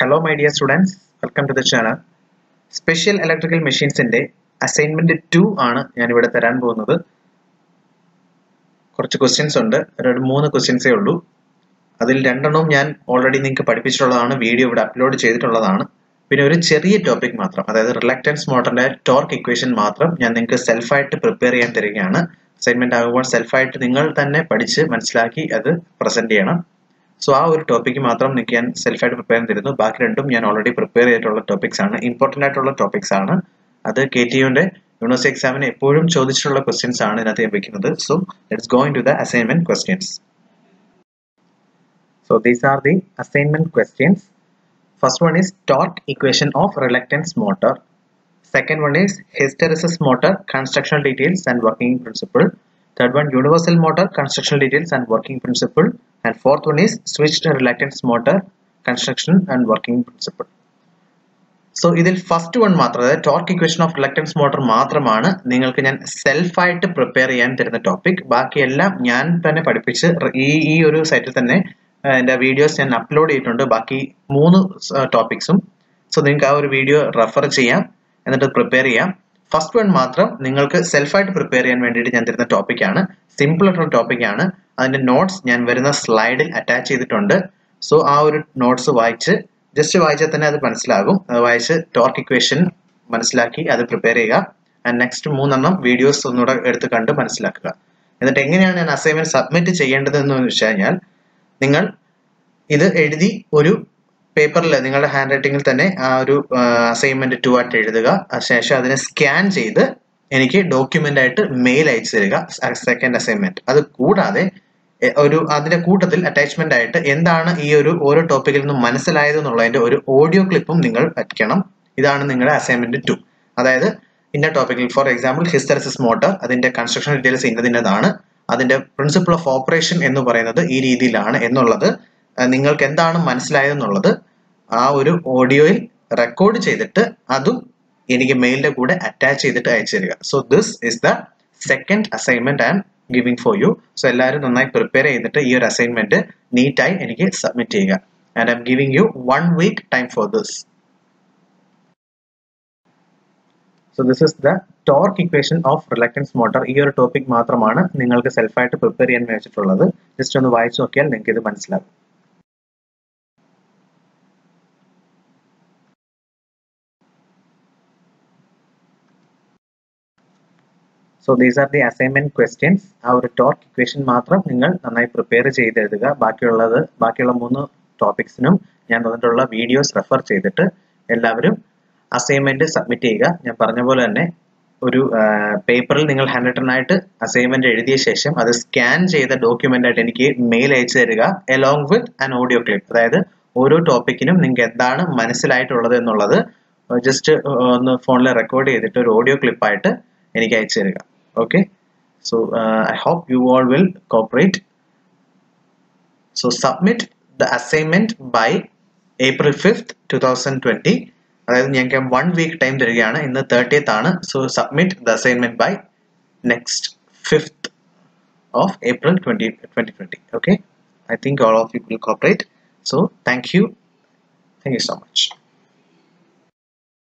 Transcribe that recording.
Hello my dear students, welcome to the channel. Special Electrical Machines ന്റെ assignment 2 ആണ് ഞാൻ ഇവിടെ തരാൻ പോകുന്നത്. കുറച്ച് ക്വസ്റ്റ്യൻസ് ഉണ്ട്. ഒരു 3 ക്വസ്റ്റ്യൻസേ ഉള്ളൂ. അതിൽ രണ്ടെണ്ണം ഞാൻ ഓൾറെഡി നിങ്ങൾക്ക് പഠിപ്പിച്ചിട്ടുള്ളതാണ്, വീഡിയോ ഇവിടെ അപ്ലോഡ് ചെയ്തിട്ടുള്ളതാണ്. പിന്നെ ഒരു ചെറിയ ടോപ്പിക് മാത്രം, അതായത് റിലക്റ്റൻസ് മോട്ടറിന്റെ ടോർക്ക് ഇക്വേഷൻ മാത്രം ഞാൻ നിങ്ങൾക്ക് സെൽഫായിട്ട് പ്രിപ്പയർ ചെയ്യാൻ തരികയാണ്. അസൈൻമെന്റ് ആകുമ്പോൾ സെൽഫായിട്ട് നിങ്ങൾ തന്നെ പഠിച്ച് മനസ്സിലാക്കി അത് പ്രസന്റ് ചെയ്യണം. സോ ആ ഒരു ടോപ്പിക്ക് മാത്രം നിങ്ങൾക്ക് ഞാൻ സെൽഫായിട്ട് പ്രിപ്പയർ ചെയ്ത് തരുന്നു. ബാക്കി രണ്ടും ഞാൻ ഓൾറെഡി പ്രിപ്പയർ ചെയ്തിട്ടുള്ള ടോപ്പിക്സ് ആണ്, ഇമ്പോർട്ടന്റ് ആയിട്ടുള്ള ടോപ്പിക്സ് ആണ്. അത് KTUന്റെ യൂണിവേഴ്സിറ്റി എക്സാമിന് എപ്പോഴും ചോദിച്ചിട്ടുള്ള ക്വസ്റ്റ്യൻസ് ആണ് ഇതിനകത്ത് ഞാൻ വെക്കുന്നത്. So let's go into the assignment questions. So these are the assignment questions. First one is torque equation of reluctance motor. Second one is hysteresis motor constructional details and working principle. Third one, universal motor constructional details and working principle. And fourth one is switched reluctance motor construction and working principle. So ഇതിൽ first one മാത്രം, അതായത് torque equation of reluctance motor മാത്രമാണ് നിങ്ങൾക്ക് ഞാൻ സെൽഫായിട്ട് prepare ചെയ്യാൻ തരുന്ന topic. ബാക്കിയെല്ലാം ഞാൻ തന്നെ പഠിപ്പിച്ച് ഈ ഒരു സൈറ്റിൽ തന്നെ എൻ്റെ വീഡിയോസ് ഞാൻ അപ്ലോഡ് ചെയ്തിട്ടുണ്ട്, ബാക്കി 3 ടോപ്പിക്സും. സോ നിങ്ങൾക്ക് ആ ഒരു വീഡിയോ റെഫർ ചെയ്യാം, എന്നിട്ട് പ്രിപ്പയർ ചെയ്യാം. ഫസ്റ്റ് വൺ മാത്രം നിങ്ങൾക്ക് സെൽഫായിട്ട് പ്രിപ്പയർ ചെയ്യാൻ വേണ്ടിയിട്ട് ഞാൻ തരുന്ന ടോപ്പിക്കാണ്. സിമ്പിൾ ആയിട്ടുള്ള ടോപ്പിക്കാണ്. അതിന്റെ നോട്ട്സ് ഞാൻ വരുന്ന സ്ലൈഡിൽ അറ്റാച്ച് ചെയ്തിട്ടുണ്ട്. സോ ആ ഒരു നോട്ട്സ് ജസ്റ്റ് വായിച്ചാൽ തന്നെ അത് മനസ്സിലാകും. അത് വായിച്ച് ടോർക്ക് ഇക്വേഷൻ മനസ്സിലാക്കി അത് പ്രിപ്പയർ ചെയ്യുക. ആൻഡ് നെക്സ്റ്റ് 3 വീഡിയോസ് ഒന്നുകൂടെ എടുത്ത് കണ്ട് മനസ്സിലാക്കുക. എന്നിട്ട് എങ്ങനെയാണ് ഞാൻ അസൈൻമെന്റ് സബ്മിറ്റ് ചെയ്യേണ്ടതെന്ന് വെച്ച് കഴിഞ്ഞാൽ, നിങ്ങൾ ഇത് എഴുതി ഒരു പേപ്പറിൽ നിങ്ങളുടെ ഹാൻഡ് റൈറ്റിംഗിൽ തന്നെ ആ ഒരു അസൈൻമെന്റ് 2 ആയിട്ട് എഴുതുക. അതിനുശേഷം അതിനെ സ്കാൻ ചെയ്ത് എനിക്ക് ഡോക്യുമെന്റ് ആയിട്ട് മെയിൽ അയച്ചു തരിക, സെക്കൻഡ് അസൈൻമെന്റ്. അത് കൂടാതെ അതിന്റെ കൂട്ടത്തിൽ അറ്റാച്ച്മെന്റ് ആയിട്ട് എന്താണ് ഈ ഒരു ഓരോ ടോപ്പിക്കിൽ നിന്നും മനസ്സിലായത് എന്നുള്ളതിന്റെ ഒരു ഓഡിയോ ക്ലിപ്പും നിങ്ങൾ വയ്ക്കണം. ഇതാണ് നിങ്ങളുടെ അസൈൻമെന്റ് 2. അതായത് ഇന്ന ടോപ്പിക്കിൽ, ഫോർ എക്സാമ്പിൾ ഹിസ്റ്ററിസിസ് മോട്ടർ, അതിന്റെ കൺസ്ട്രക്ഷൻ ഡീറ്റെയിൽസ് ഇന്നതാണ്, അതിന്റെ പ്രിൻസിപ്പിൾ ഓഫ് ഓപ്പറേഷൻ എന്ന് പറയുന്നത് ഈ രീതിയിലാണ് എന്നുള്ളത്, നിങ്ങൾക്ക് എന്താണ് മനസ്സിലായതെന്നുള്ളത് ആ ഒരു ഓഡിയോയിൽ റെക്കോർഡ് ചെയ്തിട്ട് അതും എനിക്ക് മെയിലിന്റെ കൂടെ അറ്റാച്ച് ചെയ്തിട്ട് അയച്ചു തരിക. So this is the second assignment I am giving for you. So എല്ലാവരും നന്നായി പ്രിപ്പയർ ചെയ്തിട്ട് ഈ ഒരു അസൈൻമെന്റ് നീറ്റായി എനിക്ക് സബ്മിറ്റ് ചെയ്യുക. And I am giving you 1 week time for this. So this is the torque equation of reluctance motor. ഈ ഒരു topic മാത്രമാണ് നിങ്ങൾക്ക് സെൽഫായിട്ട് പ്രിപ്പയർ ചെയ്യാൻ വെച്ചിട്ടുള്ളത്. ജസ്റ്റ് ഒന്ന് വായിച്ചു നോക്കിയാൽ നിങ്ങൾക്ക് ഇത് മനസ്സിലാകും. So these are the assignment questions. ആ ഒരു ടോർക്ക് ഇക്വേഷൻ മാത്രം നിങ്ങൾ നന്നായി പ്രിപ്പയർ ചെയ്ത് എഴുതുക. ബാക്കിയുള്ള 3 ടോപ്പിക്സിനും ഞാൻ തന്നിട്ടുള്ള വീഡിയോസ് റെഫർ ചെയ്തിട്ട് എല്ലാവരും അസൈൻമെന്റ് സബ്മിറ്റ് ചെയ്യുക. ഞാൻ പറഞ്ഞ പോലെ തന്നെ ഒരു പേപ്പറിൽ നിങ്ങൾ ഹാൻഡ് റിട്ടൺ ആയിട്ട് അസൈൻമെന്റ് എഴുതിയ ശേഷം അത് സ്കാൻ ചെയ്ത ഡോക്യുമെന്റ് ആയിട്ട് എനിക്ക് മെയിൽ അയച്ചു തരിക, along with an audio clip. അതായത് ഓരോ ടോപ്പിക്കിനും നിങ്ങൾക്ക് എന്താണ് മനസ്സിലായിട്ടുള്ളത് എന്നുള്ളത് ജസ്റ്റ് ഒന്ന് ഫോണിൽ റെക്കോർഡ് ചെയ്തിട്ട് ഒരു ഓഡിയോ ക്ലിപ്പായിട്ട് എനിക്ക് അയച്ചു തരിക. Okay, so I hope you all will cooperate. So submit the assignment by April 5th 2020. അതായത് ഞങ്ങൾക്ക് 1 week ടൈം തരികയാണ്. ഇന്ന് 30th ആണ്. So submit the assignment by next 5th of April 2020. Okay, I think all of you will cooperate. So thank you so much.